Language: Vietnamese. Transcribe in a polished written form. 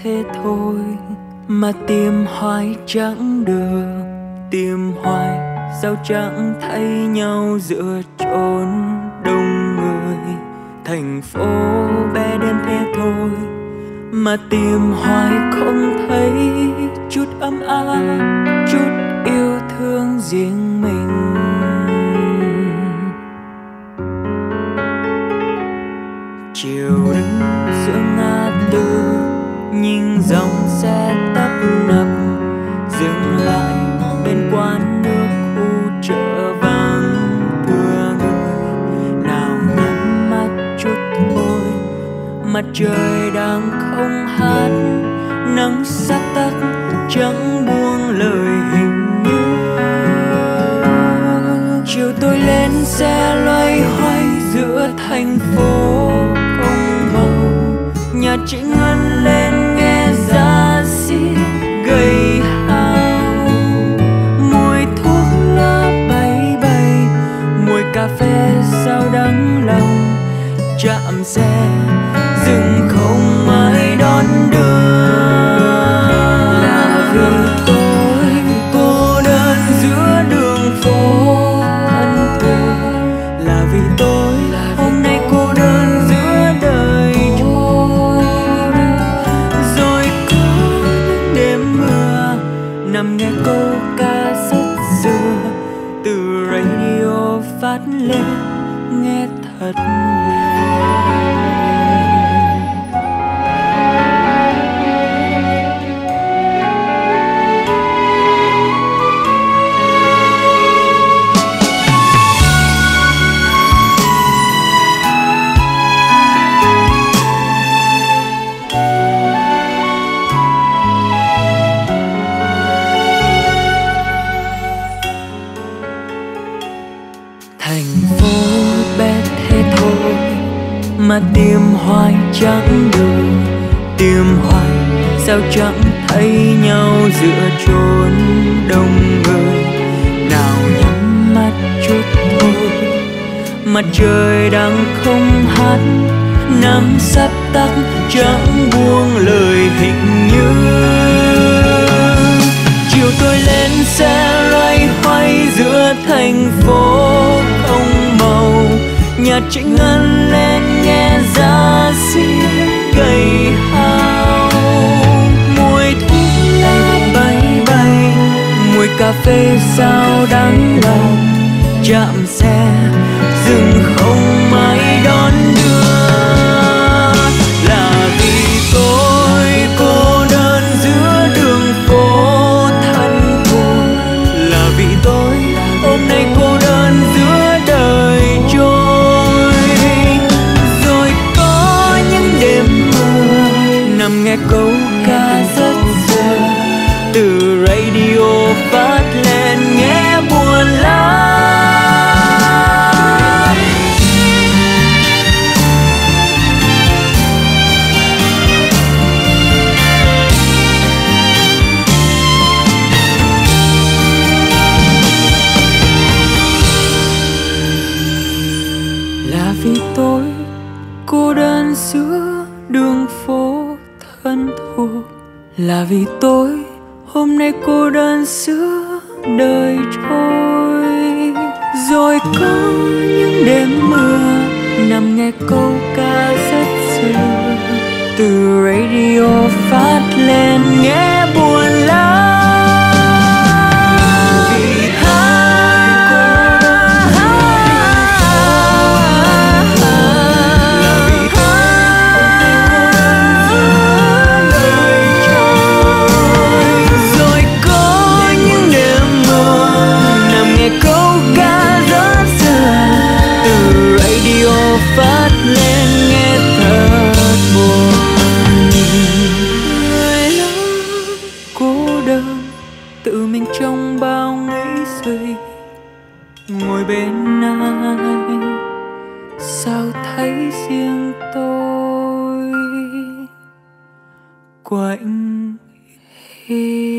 thế thôi, mà tìm hoài chẳng được. Tìm hoài sao chẳng thấy nhau giữa chốn đông người. Thành phố bé đến thế thôi, mà tìm hoài không thấy chút ấm áp, chút yêu thương riêng mình. Chiều đứng giữa ngã tư, nhìn dòng xe tấp nập dừng lại bên quán nước khu chợ vắng thưa người. Nào nhắm mắt chút thôi, mặt trời đang không hát, nắng sắp tắt chẳng buông lời hình như. Chiều tôi lên xe loay hoay giữa thành phố không màu, nhạc chị ngân lên nghe giá diết gầy hao. Mùi thuốc lá bay bay, mùi cà phê sao đắng lòng. Chạm xe dừng không ai đón đưa. Là vì tôi cô đơn giữa đường phố thân thương. Là vì tôi hôm nay cô đơn giữa đời trôi. Rồi có những đêm mưa nằm nghe câu ca rất xưa, từ radio phát lên nghe thật buồn. Thành phố bé thế thôi, mà tìm hoài chẳng được. Tìm hoài sao chẳng thấy nhau giữa chốn đông người. Nào nhắm mắt chút thôi, mặt trời đang không hát, nắng sắp tắt chẳng buông lời hình như. Chiều tôi lên xe loay hoay giữa thành phố không màu, nhạc trịnh ngân lên nghe giá diết gầy hao. Mùi thuốc lá bay bay, mùi cà phê sao đắng lòng. Chạm xe dừng không ai đón đưa. Là vì tôi cô đơn giữa đường phố thân thuộc. Là vì tôi hôm nay cô đơn giữa đời trôi. Rồi có những đêm mưa nằm nghe câu ca rất xưa, từ radio phát lên nghe buồn lắm. Là vì tôi cô đơn giữa đường phố thân thuộc. Là vì tôi hôm nay cô đơn giữa đời trôi. Rồi có những đêm mưa nằm nghe câu ca rất xưa, từ radio phát lên nghe buồn lắm. Phát lên nghe thật buồn. Người lắm cô đơn tự mình trong bao nghĩ suy, ngồi bên ai sao thấy riêng tôi quạnh hiu.